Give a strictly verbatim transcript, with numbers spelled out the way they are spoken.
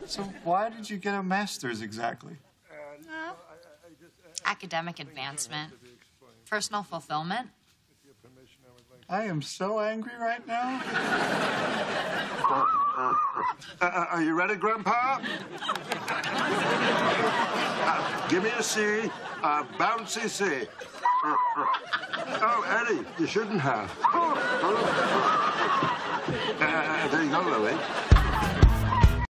So why did you get a master's exactly? Uh, academic advancement. Personal fulfillment. I am so angry right now. Uh, uh, are you ready, Grandpa? uh, give me a C, a bouncy C. Uh, uh. Oh, Eddie, you shouldn't have. uh, there you go, Lily.